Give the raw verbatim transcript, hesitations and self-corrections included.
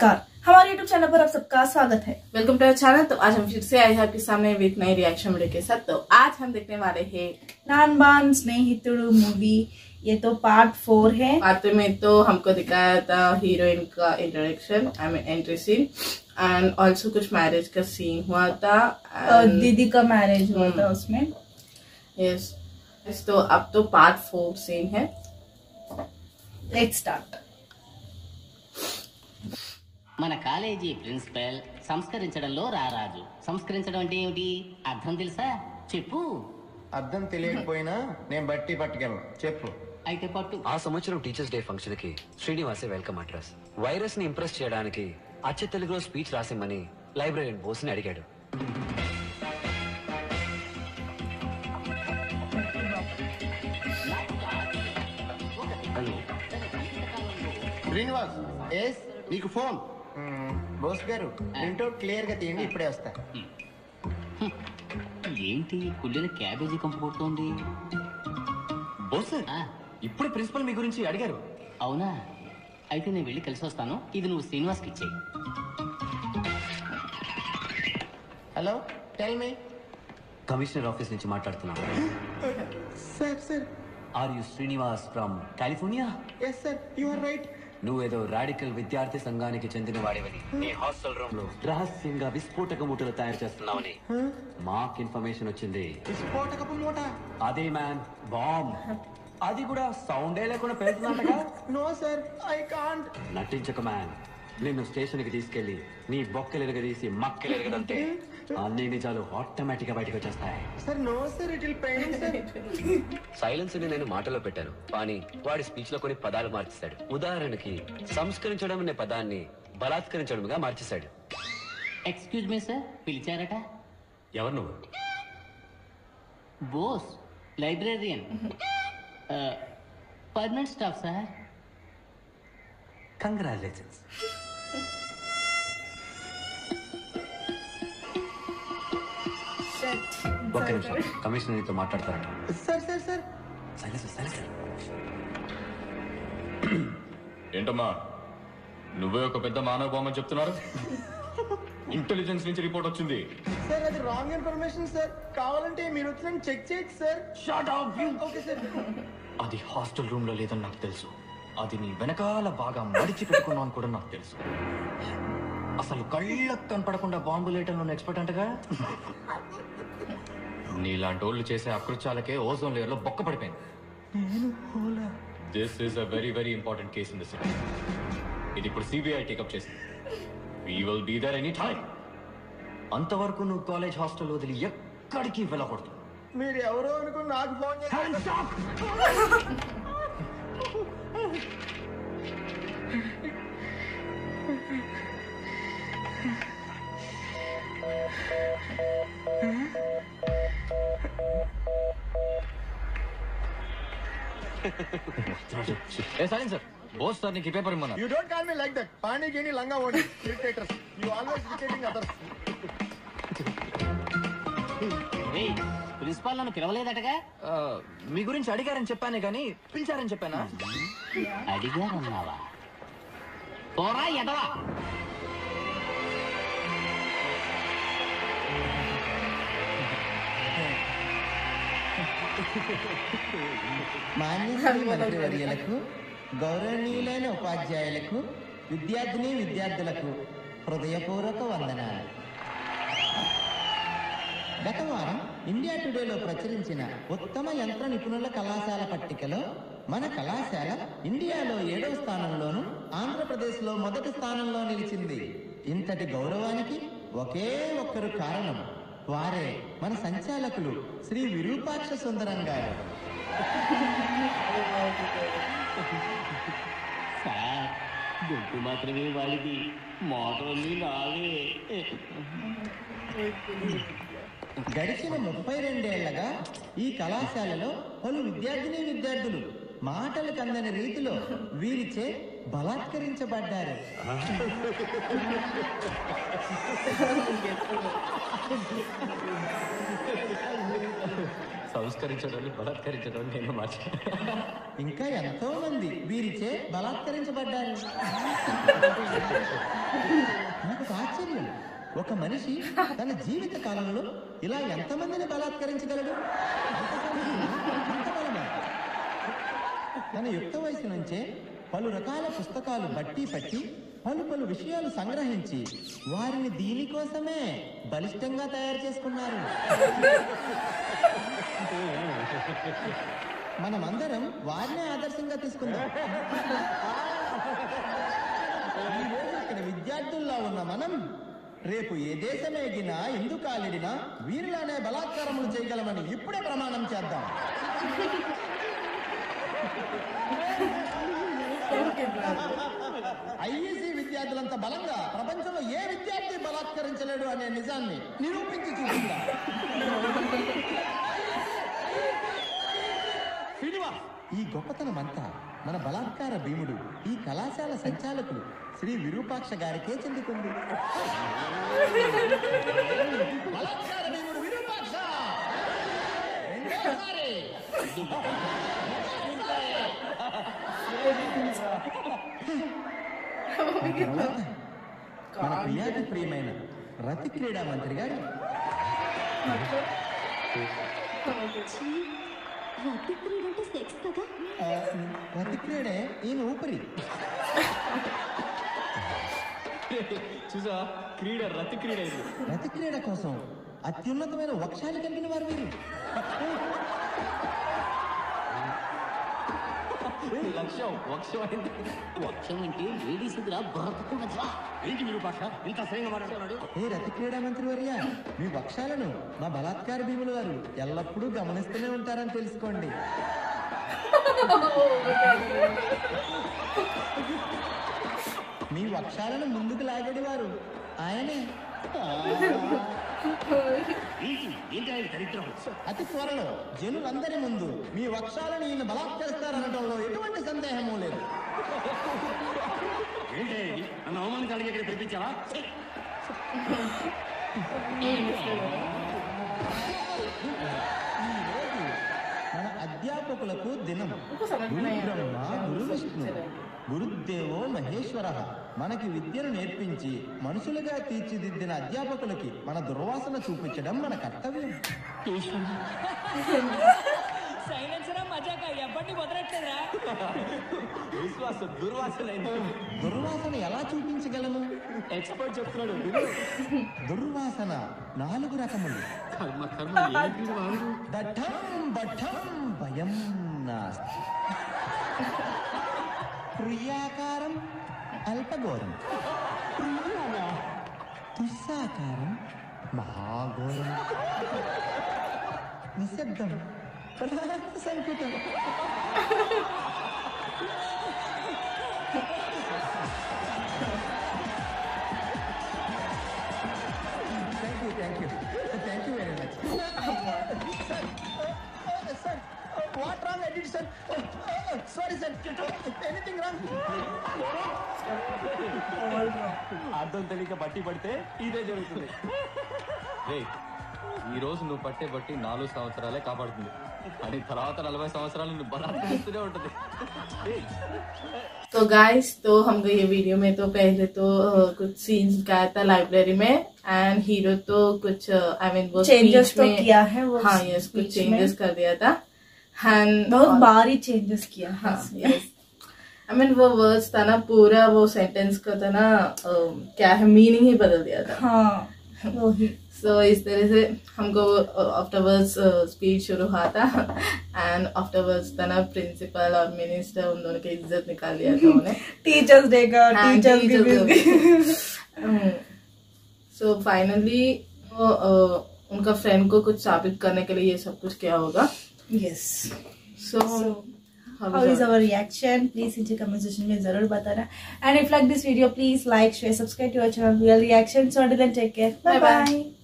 नमस्कार, हमारे YouTube channel पर आप सबका स्वागत है। Welcome to our channel. तो आज हम फिर से आए हैं आपके सामने विद नई रिएक्शन वीडियो के साथ। तो आज हम देखने वाले हैं नानबान स्नेहितुडु मूवी। ये तो पार्ट फोर है। पार्ट में तो हमको दिखाया था हीरोइन का introduction, I mean entry scene, and also कुछ मैरिज का सीन हुआ था। and... दीदी का मैरिज हुआ था उसमें। Yes yes. तो अब तो पार्ट फोर सीन है। Let's start. మన కాలేజీ ప్రిన్సిపల్ సంస్కరించడంలో రారాజు. సంస్కరించడం అంటే ఏమిటి అర్థం తెలుసా? చెప్పు. అర్థం తెలియకపోయినా నేను బట్టి పట్టుకెళ్ళను. చెప్పు. అయితే పట్టు. ఆ సంవత్సరం టీచర్స్ డే ఫంక్షన్ కి శ్రీనివాసే వెల్కమ్ అడ్రస్. వైరస్ ని ఇంప్రెస్ చేయడానికి అచ్చ తెలుగులో స్పీచ్ రాసిమ్మని లైబ్రరీయన్ బోస్ ని అడిగాడు. శ్రీనివాస్ ఎస్ నీకు ఫోన్. బోస్ గారు ప్రింట్అవుట్ క్లియర్ గా తీయండి, ఇప్పుడే వస్తా. ఏంటి కుళ్ళిన క్యాబేజీ కంపు కొడుతోంది? బోస్ ఇప్పుడు ప్రిన్సిపల్ మీ గురించి అడిగారు. అవునా? అయితే నేను వెళ్ళి కలిసి వస్తాను. ఇది నువ్వు శ్రీనివాస్కి ఇచ్చేయి. Hello, tell me. Commissioner office నుంచి మాట్లాడుతున్నాను. Sir sir are you Srinivas from California? Yes sir, you are right. నువ్వేదో రాడికల్ విద్యార్థి సంఘానికి చెందిన వాడివని, నీ హాస్టల్ రూమ్ లో రహస్యంగా విస్ఫోటక మూటలు తయారు చేస్తున్నావని మాకు ఇన్ఫర్మేషన్ వచ్చింది. విస్ఫోటకపు మూట? అదే మ్యాన్, బాంబ్. అది కూడా సౌండే లేకుండా పెడుతున్నట్టుగా. No sir, I can't. నటించక మ్యాన్. నిన్ను స్టేషన్ కి తీసుకెళ్లి నీ బొక్కలు ఎరగదీసి మక్కలు ఎరగదంటే అన్ని నిజాలు ఆటోమేటిక్ గా బయటకు వచ్చేస్తాయి. Sir no sir, it will pain sir. Silence ని నేను మాటలో పెట్టాను, కానీ వాడి స్పీచ్ లో కొన్ని పదాలు మార్చేశాడు. ఉదాహరణకి సంస్కరించడం అనే పదాన్ని బలాత్కరించడంగా మార్చేశాడు. ఎక్స్క్యూజ్ మీ సార్, పిలిచారట? ఎవరు నువ్వు? Bose, librarian, permanent staff sir. Congratulations. ఒక్క నిమిషం, కమిషనర్ నీతో మాట్లాడతారట. Sir sir sir silence silence. ఏంటమ్మా, నువ్వే ఒక పెద్ద మానవ బొమ్మని చెప్తున్నారు? ఇంటెలిజెన్స్ నుంచి రిపోర్ట్ వచ్చింది. సార్ అది రాంగ్ ఇన్ఫర్మేషన్ సార్. కావాలంటే మీరు వచ్చిన చెక్ చేయొచ్చు sir. Shut up you. Okay sir. అది హాస్టల్ రూమ్ లో లేదని నాకు తెలుసు. అది నీ వెనకాల బాగా మడిచి పెట్టుకున్నావు అని కూడా నాకు తెలుసు. అసలు కళ్ళకు కనపడకుండా బాంబు లేయటంలో ఎక్స్పర్ట్ అంటగా. నీలాంటి వాళ్ళు చేసే అకృత్యాలకే ఓజోన్ లేయర్ లో బొక్క పడిపోయింది. This is a very very important case in the city. ఇది ఇప్పుడు సిబిఐ టేకప్ చేసింది. We will be there any time. అంతవరకు నువ్వు కాలేజ్ హాస్టల్ వదిలి ఎక్కడికి వెళ్ళకూడదు. మీరు ఎవరో అనుకుని నాకు ఫోన్ చేశారు. ఏ సైలెన్స్ సార్, బోస్ సార్ నీకు పేపర్ ఇమ్మన్నా. You don't call me like that. పానీ గేని లంగా ఓడి irritators. You always irritating others. Principal నన్ను పిలవలేదటగా? మీ గురించి అడిగారని చెప్పానే గానీ పిలిచారని చెప్పానా? అడిగారన్నావా? పోరా ఎదవా. మంత్రివర్యులకు, గౌరవనీయులైన ఉపాధ్యాయులకు, విద్యార్థిని విద్యార్థులకు హృదయపూర్వక వందనాలు. గత వారం ఇండియా టుడేలో ప్రచురించిన ఉత్తమ యంత్ర నిపుణుల కళాశాల పట్టికలో మన కళాశాల ఇండియాలో ఏడవ స్థానంలోను, ఆంధ్రప్రదేశ్లో మొదటి స్థానంలో నిలిచింది. ఇంతటి గౌరవానికి ఒకే ఒక్కరు కారణం. వారే మన సంచాలకులు శ్రీ విరూపాక్ష సుందరం గారు. సార్, గొంతు మాత్రమే వాళ్ళది, మోటార్లు నావే. గడిచిన ముప్పై రెండేళ్లగా ఈ కళాశాలలో పలు విద్యార్థిని విద్యార్థులు మాటలు కందని రీతిలో వీరిచే బలాత్కరించబడ్డారు. సంస్కరించడం బలాత్కరించడం నేను మార్చా. ఇంకా ఎంతో మంది వీరిచే బలాత్కరించబడ్డారు. నాకు ఆశ్చర్యం, ఒక మనిషి తన జీవిత కాలంలో ఇలా ఎంతమందిని బలాత్కరించగలడు? అంత బలమా? తన యుక్త వయసు నుంచే పలు రకాల పుస్తకాలు బట్టి పట్టి పలు పలు విషయాలు సంగ్రహించి వారిని దీనికోసమే బలిష్టంగా తయారు చేసుకున్నారు. మనమందరం వారినే ఆదర్శంగా తీసుకుందాం. ఈరోజు ఇక్కడ విద్యార్థుల్లో ఉన్న మనం రేపు ఏ దేశం ఎగినా ఎందుకు కాలిడినా వీరిలానే బలాత్కారములు చేయగలమని ఇప్పుడే ప్రమాణం చేద్దాం. ఐఈసీ విద్యార్థులంత బలంగా ప్రపంచంలో ఏ విద్యార్థి బలాత్కరించలేడు అనే నిజాన్ని నిరూపించి చూపిద్దాం. ఈ గొప్పతనం అంతా మన బలాత్కార భీముడు ఈ కళాశాల సంచాలకులు శ్రీ విరూపాక్ష గారికే చెందుతుంది. బలాత్కార భీముడు విరూపాక్ష మన ప్రియాతి ప్రియమైన రతి క్రీడా మంత్రి గారు రతి క్రీడే ఈయన ఊపిరి. చూసా క్రీడ రతి క్రీడ ఇది. రతి క్రీడ కోసం అత్యున్నతమైన వక్షాలు కలిగిన వారు వీరు. లక్ష్యం వక్షం అయింది. వక్షం అంటే లేడీస్ ఏంటి మీరు భాష ఇంత అసహ్యంగా మాట్లాడుతున్నాడు? ఏ రతి క్రీడా మంత్రి వర్య, మీ వక్షాలను మా బలాత్కార భీముల వారు ఎల్లప్పుడూ గమనిస్తూనే ఉంటారని తెలుసుకోండి. మీ వక్షాలను ముందుకు లాగడి వారు ఆయనే. అతి త్వరలో జనులందరి ముందు మీ వక్షాలను ఈయన బలాత్కరిస్తారనడంలో ఎటువంటి సందేహమూ లేదు. నన్ను అవమానించడానికి ఇక్కడ పిలిపించావా? మన అధ్యాపకులకు దినం. గురు బ్రహ్మ గురు విష్ణు గురుదేవో మహేశ్వర. మనకి విద్యను నేర్పించి మనుషులుగా తీర్చిదిద్దిన అధ్యాపకులకి మన దుర్వాసన చూపించడం మన కర్తవ్యం. దుర్వాసన ఎలా చూపించగలను? ఎక్స్పర్ట్ చెప్తున్నాడు. దుర్వాసన నాలుగు రకములు. దఠం బఠం భయం నాస్తి. ప్రియాకారం అల్పఘోరం. దుస్సాకారం మహాఘోరం. నిశ్శబ్దం సంకుటం. Thank you thank you thank you very much. Sir what wrong I did sir? Sorry sir, anything wrong? అర్థం తెలియక బట్టి పడితే ఇదే జరుగుతుంది. ఈ రోజు నువ్వు పట్టే బట్టి నాలుగు సంవత్సరాలే కాపాడుతుంది, అని తర్వాత నలభై సంవత్సరాలు నువ్వు బలాత్కరిస్తూనే ఉంటుంది. तो गाइस, तो हमको ये वीडियो में तो पहले तो uh, कुछ सीन्स गाया था लाइब्रेरी में, एंड हीरो तो कुछ I uh, mean I mean, वो चेंजेस तो में, किया है वो. हाँ यस, कुछ चेंजेस कर दिया था. एंड बहुत भारी चेंजेस किया. हाँ यस, आई मीन वो वर्ड्स था ना, पूरा वो सेंटेंस का था ना, uh, क्या है मीनिंग ही बदल दिया था. हाँ वही. सो so, इस तरह से हमको आफ्टरवर्ड्स स्पीच शुरू हुआ था, एंड आफ्टरवर्ड्स था ना प्रिंसिपल और मिनिस्टर उन दोनों की इज्जत निकाल लिया था उन्हें. टीचर्स डे का टीचर्स. सो फाइनली वो uh, उनका फ्रेंड को कुछ साबित करने के लिए ये सब कुछ किया होगा. Yes. So how is our reaction? Please नीचे comment section में जरूर बताना. And if like this video, please like, share, subscribe to our channel Real Reactions. So until then, take care. Bye bye.